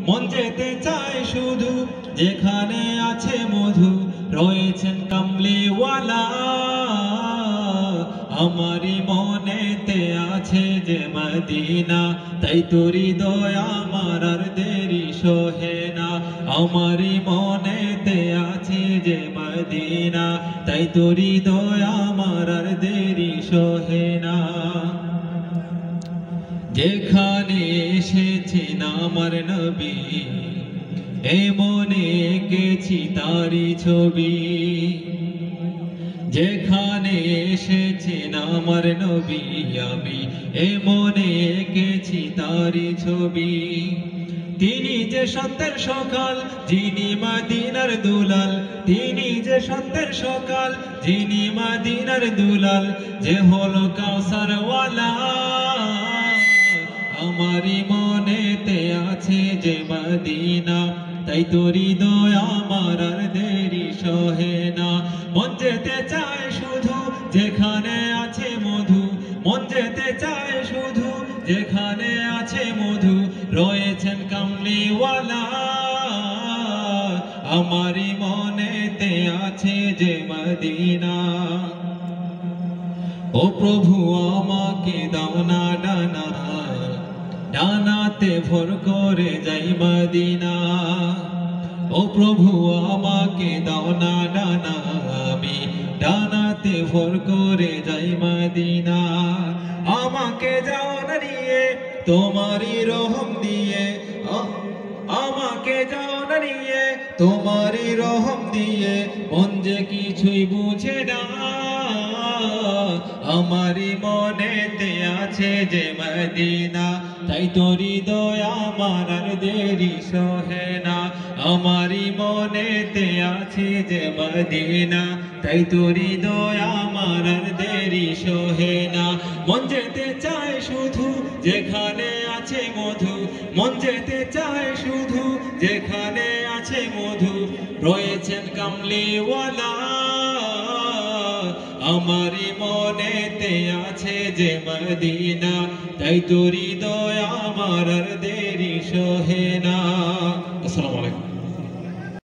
মন যেতে চায় শুধু যেখানে আছে মধু রয়েছেন কামলিওয়ালা আমারি মনেতে আছে যে মদিনা তাই তোর হৃদয় আমার আর দেরি সহে না আমারি মনেতে আছে যে মদিনা তাই তোর হৃদয় আমার আর দেরি সহে না যেখানে এসেছেন আমার নবী এ মনে এঁকেছি তারি ছবি যেখানে এসেছেন আমার নবী আমি এ মনে এঁকেছি তারি ছবি তিনি যে সত্যের সকাল যিনি মদিনার দুলাল তিনি যে সত্যের সকাল যিনি মদিনার দুলাল যে হলো কাউসার ওয়ালা আমারি মনেতে আছে যে মদিনা তাই তোর হৃদয় আমার আর দেরি সহে না মন যেতে চায় শুধু যেখানে আছে মধু মন যেতে চায় শুধু যেখানে আছে মধু রয়েছেন কামলিওয়ালা আমারি মনেতে আছে যে মদিনা ও প্রভু আমাকে দাও না ডানা ডানাতে ভর করে যাই মদিনা ও প্রভু আমাকে দাও না ডানা আমি ডানাতে ভর করে যাই মদিনা আমাকে যাও না নিয়ে তোমারই রহম দিয়ে আমাকে যাও না নিয়ে তোমারই রহম দিয়ে মন যে কিছুই বুঝে না আমারি মনেতে আছে যে মদিনা তাই তোর হৃদয় আমার আর দেরি সহে না আমারি মনেতে আছে যে মদিনা তাই তোর হৃদয় আমার আর দেরি সহে না মন যেতে চায় শুধু যেখানে আছে মধু মন যেতে চায় শুধু যেখানে আছে মধু রয়েছেন কামলিওয়ালা আমারি মনেতে আছে যে মদিনা তাই তোর হৃদয় আমার আর দেরি সহে না। আসসালামু আলাইকুম।